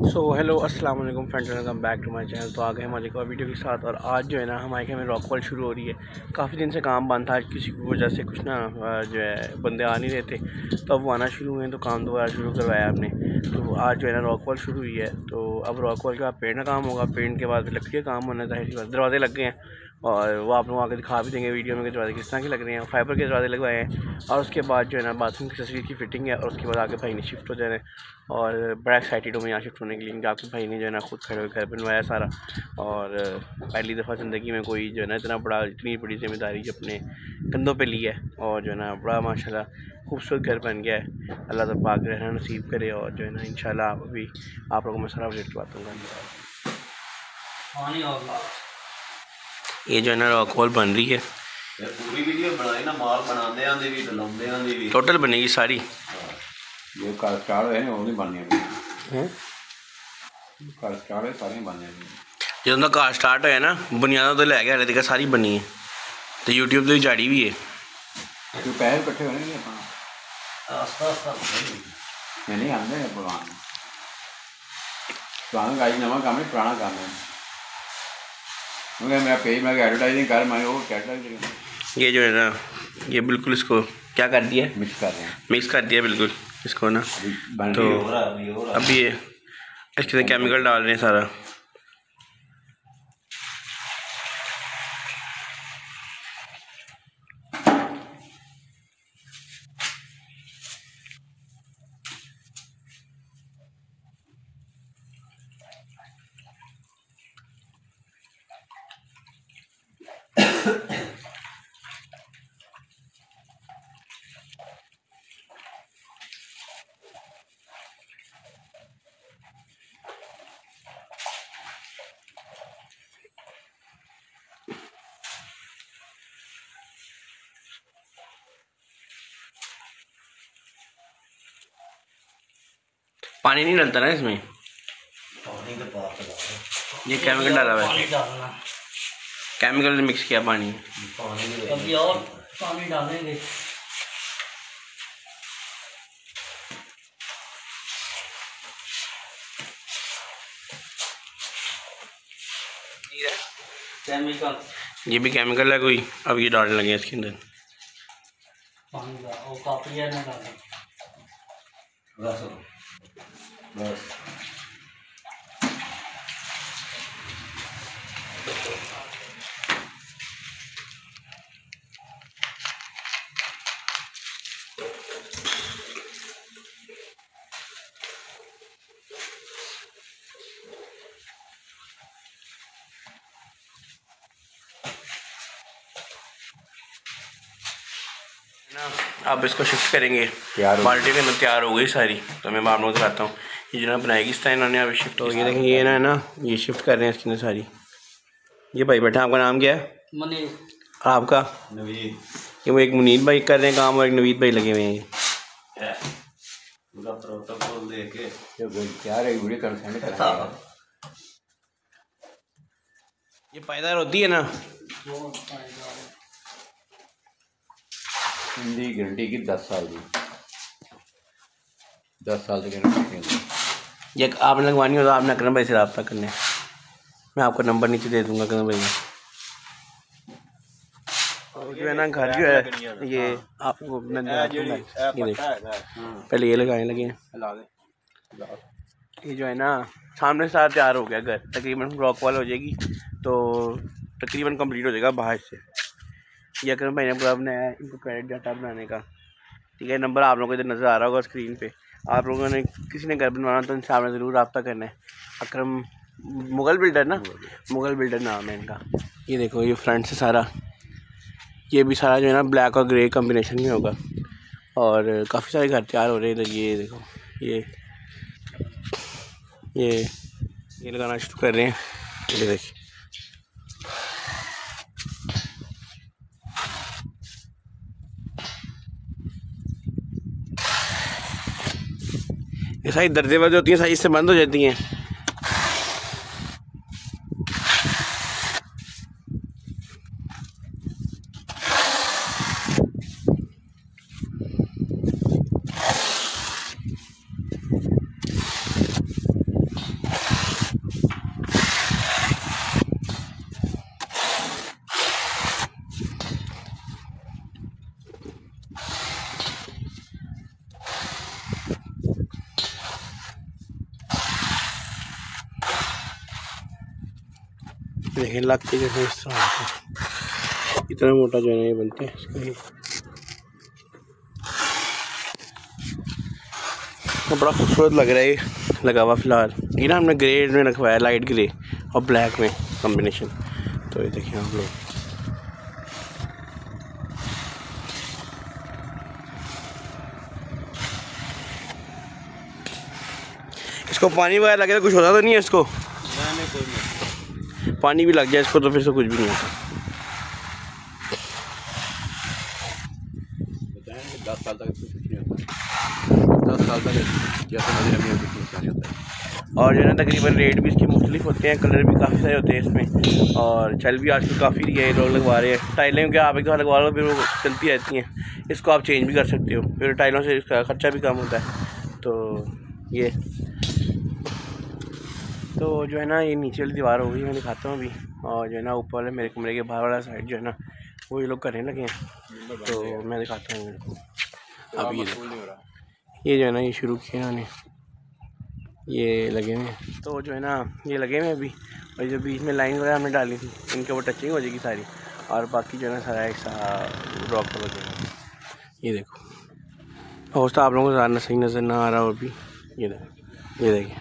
Hello अस्सलाम वालेकुम friends, welcome back to my channel. तो आ गए हमारे एक और वीडियो के साथ। और आज जो है ना हमारे घर में रॉक वॉल शुरू हो रही है। काफ़ी दिन से काम बंद था, आज किसी वजह से कुछ ना जो है बंदे आ नहीं रहे थे, तो अब वो आना शुरू हुए हैं, तो काम दोबारा शुरू करवाया हमने। तो आज जो है ना रॉक वॉल शुरू हुई है। तो अब रॉक वॉल के बाद पेंट का काम होगा, पेंट के बाद लकड़ी का काम होना चाहिए। दरवाजे लग गए हैं और वो आप लोग आके दिखा भी देंगे वीडियो में कि दरवाजे किस तरह के लग रहे हैं। फाइबर के दरवाजे लगवाए हैं और उसके बाद जो है ना बाथरूम की तस्वीर की फिटिंग है। और उसके बाद आगे भाई ने शिफ्ट हो जाना है और बड़ा एक्साइटेड हूँ मैं यहाँ शिफ्ट होने के लिए, क्योंकि आपके भाई ने जो है ना खुद खड़े घर बनवाया सारा। और पहली दफ़ा ज़िंदगी में कोई जो है ना इतनी बड़ी जिम्मेदारी अपने कंधों पे ली है। और जो है ना बड़ा माशाल्लाह खूबसूरत घर बन गया है। अल्लाह तआला पाक रहना नसीब करे। और जो है ना इंशाल्लाह अभी आप लोगों में सारा विजिट करवाता हूँ। ये जो है ना रॉक वॉल बन रही है, पूरी वीडियो बनाई ना, माल बनाते आंदे भी लाउंदे आंदे भी टोटल बनेगी सारी। जो कल स्टार्ट होए ने वो नहीं बननी है, कल स्टार्ट है सारी बननी है। जो घर स्टार्ट होया ना बुनियादा तो लै गया, हाले तक सारी बनी है। तो यूट्यूब तो झाड़ी भी है, तो पैसे इकट्ठे होने नहीं अपना आस्ता नहीं आंदे ने पुराना गाइड नवा काम है, पुराना काम है। मेरा पेज में एडवर्टाइजिंग कर, मैं वो कैटलॉग ये जो है ना ये बिल्कुल इसको क्या कर दिया, मिक्स कर रहे हैं, मिक्स कर दिया बिल्कुल इसको ना। तो अभी ये इसके अंदर केमिकल डाल रहे हैं सारा। पानी नहीं डलता ना इसमें, ये केमिकल डाला हुआ है, केमिकल ने मिक्स किया पानी। अभी और पानी डालेंगे। केमिकल, ये भी केमिकल है कोई, अब ये डालने लगे इसके अंदर पानी का और काफी है ना डालना बस अब इसको शिफ्ट करेंगे। बाल्टी के अंदर तैयार हो गई सारी, तो मैं आप लोगों को दिखाता हूँ। ये जो ना बनाएगी इस तरह इन्होंने अभी शिफ्ट हो। ये देखें ये ना ये शिफ्ट कर रहे हैं इसके अंदर सारी। ये भाई बैठा, आपका नाम क्या है? मनीष। आपका? नवीद। ये वो एक मुनीर भाई कर रहे हैं काम और एक नवीद भाई लगे हुए हैं। पूरा प्रोटोकॉल देके क्या रे वीडियो कर सेंड करेंगे। ये पायदार होती है ना, हिंदी गारंटी की 10 साल की, 10 साल तक गारंटी। ये आपने लगवानी हो तो आपने अकरम भाई से रब्ता करना है, मैं आपका नंबर नीचे दे दूंगा अकरम भाई का। और जो है ना घर जो है ये आप लोग पहले ये लगाने लगे हैं। ये जो है ना सामने से सारा तैयार हो गया घर, तकरीबन रॉक वॉल हो जाएगी तो तकरीबन कंप्लीट हो जाएगा बाहर से। ये अकरम भाई ने पूरा बनाया है, इनको क्रेडिट जाता है बनाने का। ठीक है, नंबर आप लोगों को इधर नज़र आ रहा होगा स्क्रीन पे। आप लोगों ने किसी ने घर बनवाना तो इनसे आपने ज़रूर रब्ता करना है। अकरम मुग़ल बिल्डर ना, मुग़ल बिल्डर नाम है इनका। ये देखो ये फ्रंट से सारा, ये भी सारा जो है ना ब्लैक और ग्रे कम्बिनेशन में होगा। और काफ़ी सारे घर तैयार हो रहे हैं इधर। ये देखो ये लगाना शुरू कर रहे हैं। ये देखिए ये सारी दर्जे वजह होती हैं, सारी इससे बंद हो जाती हैं। देखें लग के जैसे इस तरह से इतना मोटा जो है ना ये बनते हैं इसका ही। तो बड़ा खूबसूरत लग रहा है ये लगा हुआ फ़िलहाल। ये ना हमने ग्रे में रखवाया, लाइट ग्रे और ब्लैक में कॉम्बिनेशन। तो ये देखिए आप लोग, इसको पानी वगैरह लगे तो कुछ होता तो नहीं है इसको? कोई पानी भी लग जाए इसको तो फिर से कुछ भी नहीं होता। 10 साल तक कुछ नहीं होता, 10 साल तक जैसे मजे हमें कुछ नहीं होता है। और जो है ना तकरीबन रेट भी इसके मुख्तलिफ होते हैं, कलर भी काफ़ी सारे होते हैं इसमें, और चल भी आजकल काफ़ी रही है, लोग लगवा रहे हैं। टाइलें क्या आप एक बार लगवा लो फिर वो चलती रहती हैं, इसको आप चेंज भी कर सकते हो, फिर टाइलों से इसका खर्चा भी कम होता है। तो ये तो जो है ना ये नीचे वाली दीवार हो गई, मैं दिखाता हूँ अभी। और जो है ना ऊपर वाले मेरे कमरे के बाहर वाला साइड जो है ना वो ये लोग करने लगे हैं, तो मैं दिखाता हूँ मेरे को। अब ये जो है ना ये शुरू किया इन्होंने, ये लगे हुए हैं। तो जो है ना ये लगे हुए अभी, और जो बीच में लाइन वगैरह हमने डाली थी इनके वो टचिंग हो जाएगी सारी, और बाकी जो है ना सारा एक सा रॉक वगैरह। ये देखो होता आप लोगों को ज़्यादा सही नज़र ना आ रहा हो अभी, ये देखिए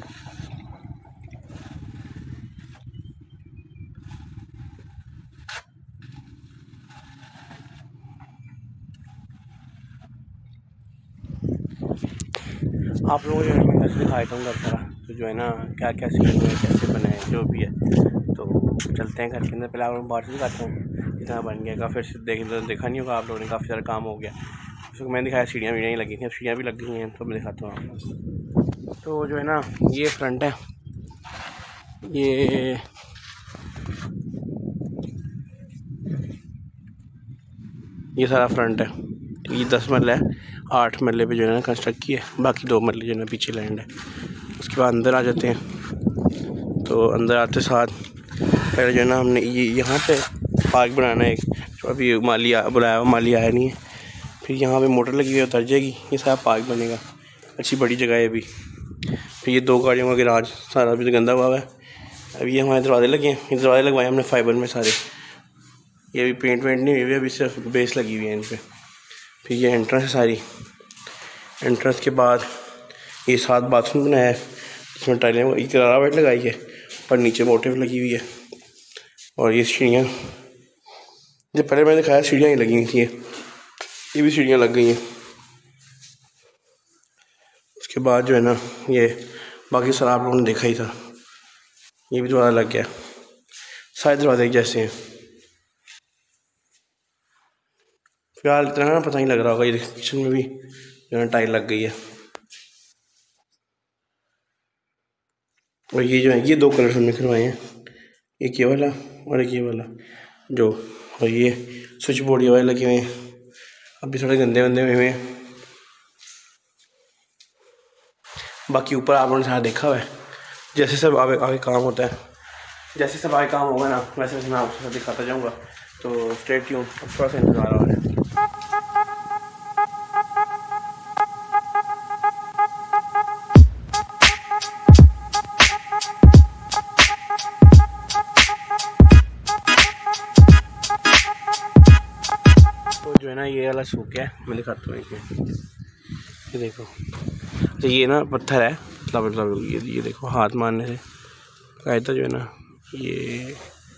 आप लोगों को जो है मैं घर से दिखाता हूँ घर सारा, तो जो है ना क्या क्या सीन हुए, कैसे बने हैं, जो भी है। तो चलते हैं घर के अंदर, पहले आप लोग बाहर से दिखाता हूँ कितना बन गया। फिर से देखा नहीं होगा आप लोगों ने, काफ़ी सारा काम हो गया। उसको मैंने दिखाया सीढ़ियाँ वीढ़ियाँ लगी थी, अब सीढ़ियाँ भी लग गई हैं, तो मैं दिखाता हूँ आप लोग। तो जो है ना ये फ्रंट है, ये सारा फ्रंट है। ये 10 मरला है, 8 मरले पे जो है ना कंस्ट्रक्ट किया है, बाकी 2 मरले जो है ना पीछे लैंड है। उसके बाद अंदर आ जाते हैं। तो अंदर आते साथ पहले जो है ना हमने ये यहाँ पे पार्क बनाना है एक, तो अभी माली बुलाया माली आया नहीं है। फिर यहाँ पे मोटर लगी हुई है, उतर जाएगी, ये सारा पार्क बनेगा, अच्छी बड़ी जगह है अभी। फिर ये 2 गाड़ियों का गैराज सारा अभी तो गंदा हुआ है। अभी ये हमारे दरवाजे लगे हैं, ये दरवाजे लगवाए हमने फाइबर में सारे, ये अभी पेंट वेंट नहीं हुई है, अभी सिर्फ बेस लगी हुई है इन पर। फिर ये एंट्रेंस है सारी, एंट्रेंस के बाद ये 7 बाथरूम बनाया है, इसमें टाइलें करारा वाइट लगाई है, पर नीचे मोटिव लगी हुई है। और ये सीढ़ियाँ जब पहले मैंने दिखाया सीढ़ियाँ ही लगी हुई थी, ये भी सीढ़ियाँ लग गई हैं। उसके बाद जो है ना ये बाकी सारा आप लोगों ने देखा ही था, ये भी दरवाज़ा लग गया, सारे दरवाजे एक जैसे हैं। फिलहाल इतना ना पता नहीं लग रहा होगा, ये किचन में भी जो है टाइल लग गई है। और ये जो है ये 2 कलर हमने करवाए हैं, एक ये वाला और एक ये वाला जो, और ये स्विच बोर्ड ये वाले लगे हुए हैं, अभी थोड़े गंदे वंदे हुए हैं। बाकी ऊपर आप लोगों ने सारा देखा हुआ है, जैसे सब आगे काम होता है, जैसे सब आगे काम होगा ना वैसे वैसे मैं आपको दिखाता जाऊँगा। तो स्टे ट्यून, अब थोड़ा सा इंतज़ार हो रहा है। तो जो है ना ये वाला सूख गया, मैं दिखाता हूँ ये देखो। तो ये ना पत्थर है, मतलब ये देखो हाथ मारने से कायदा जो है ना ये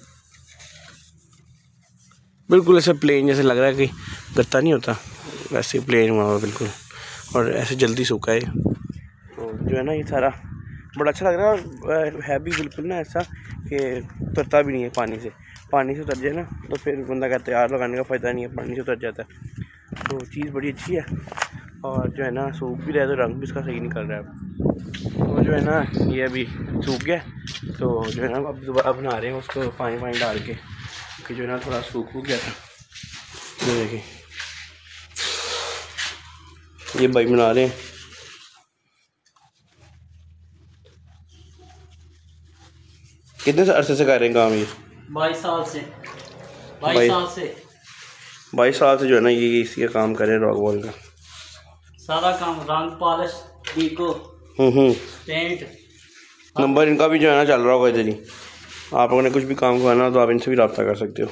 बिल्कुल ऐसे प्लेन जैसे लग रहा है कि गत्ता नहीं होता, वैसे प्लेन हुआ हुआ बिल्कुल, और ऐसे जल्दी सूखा है। तो जो है ना ये सारा बड़ा अच्छा लग रहा है, और है भी बिल्कुल ना ऐसा कि उतरता भी नहीं है पानी से उतर जाए ना तो फिर बंदा कहता है यार लगाने का फ़ायदा नहीं है, पानी से उतर जाता है। तो चीज़ बड़ी अच्छी है, और जो है ना सूख भी रहा है, तो रंग भी इसका सही निकल रहा है। तो जो है ना ये अभी सूख गया, तो जो है ना अब दोबारा बना रहे हैं उसको पानी डाल के, कि जो है ना थोड़ा सूख गया था। ये देखिए ये भाई बना रहे हैं, कितने अरसे से कर रहे हैं काम ये? 22 साल से 22 साल से जो है ना ये इसी का काम कर रहे हैं, रॉक वॉल का सारा काम, रंग पॉलिश डीको पेंट। नंबर इनका भी जो है ना चल रहा होगा इधर ही, आप लोगों ने कुछ भी काम करवाना हो तो आप इनसे भी रब्ता कर सकते हो।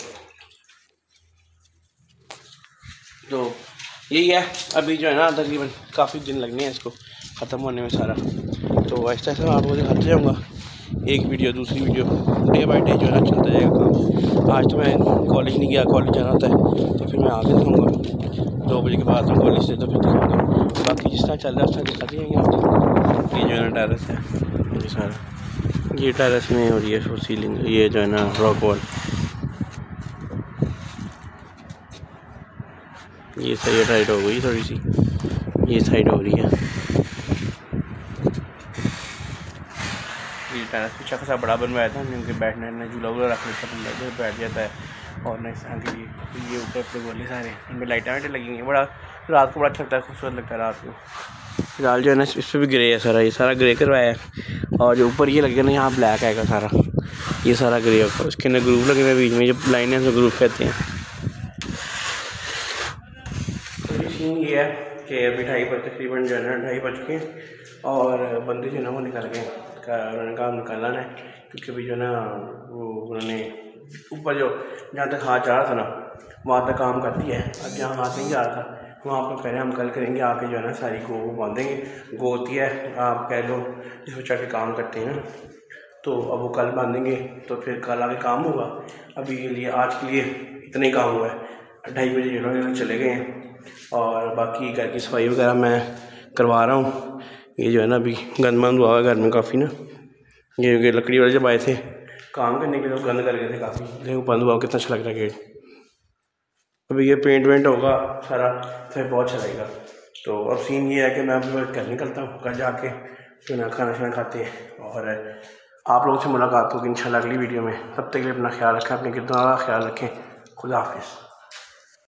तो यही है, अभी जो है ना तकरीबन काफ़ी दिन लगने हैं इसको ख़त्म होने में सारा। तो ऐसा ऐसा आपको दिखाते जाऊँगा, एक वीडियो दूसरी वीडियो, डे बाई डे जो है ना चलता जाएगा काम। आज तो मैं कॉलेज नहीं गया, कॉलेज जाना होता है तो फिर मैं आगे दिखाऊँगा 2 बजे के बाद में कॉलेज से, तो फिर दिखाऊँगा। बाकी जिस तरह चल रहा है उस तरह दिखाते जाएंगे आपको। ये जो है ना टेरेस है, ये सारा ये टेरेस में हो रही है सीलिंग, ये जो है ना रॉक वॉल, ये सही टाइट हो गई थोड़ी सी, ये साइड हो रही है। ये टेरेस पीछा खासा बड़ा बनवाया था क्योंकि बैठने में झूला वूला रख लेता बंदा जो बैठ जाता है। और नहीं तरह के ये ऊपर अपने बोले सारे इनमें लाइटें वाइटें लगी हैं, बड़ा रात को बड़ा अच्छा लगता है, खूबसूरत लगता है रात को। फिलहाल जो है ना इस पर भी ग्रे है सारा, ये सारा ग्रे करवाया है। और जो ऊपर ये लगे ना यहाँ ब्लैक आएगा सारा, ये सारा ग्रे होगा। उसके अंदर ग्रूव लगे हुए बीच में, जो लाइनें हैं ग्रूव कहते हैं। ये है कि अभी तकरीबन जो है ना 2:30 बज चुके हैं और बंदे जो है ना वो निकल गए, उन्होंने काम निकालना है क्योंकि अभी जो है ना वो उन्होंने ऊपर जो जहाँ तक हाथ जा रहा था ना वहाँ तक काम कर दिया है। अब जहाँ हाथ नहीं जा रहा था वहाँ पर पहले हम कल करेंगे, आके जो है ना सारी गो बांधेंगे। गो होती है आप कह लो जिसको चढ़ के काम करते हैं, तो अब वो कल बांधेंगे तो फिर कल आगे काम होगा। अभी के लिए आज के लिए इतना ही काम हुआ है, 2:30 बजे जो लोग चले गए हैं और बाकी घर की सफाई वगैरह मैं करवा रहा हूँ। ये जो है ना अभी गंद हुआ है घर में काफ़ी ना, ये लकड़ी वाले जब आए थे काम करने के लिए तो गंद कर गए थे काफ़ी, देखो बंद हुआ कितना अच्छा लग रहा है गेट। अभी ये पेंट वेंट होगा सारा फिर बहुत अच्छा लगेगा। तो अब सीन ये है कि मैं अब घर निकलता हूँ, घर जाके फिर खाना शाना खाते हैं और आप लोगों से मुलाकात होगी इंशाल्लाह अगली वीडियो में। तब तक के लिए अपना ख्याल रखें, अपने किरदार का ख्याल रखें। खुदा हाफिज़।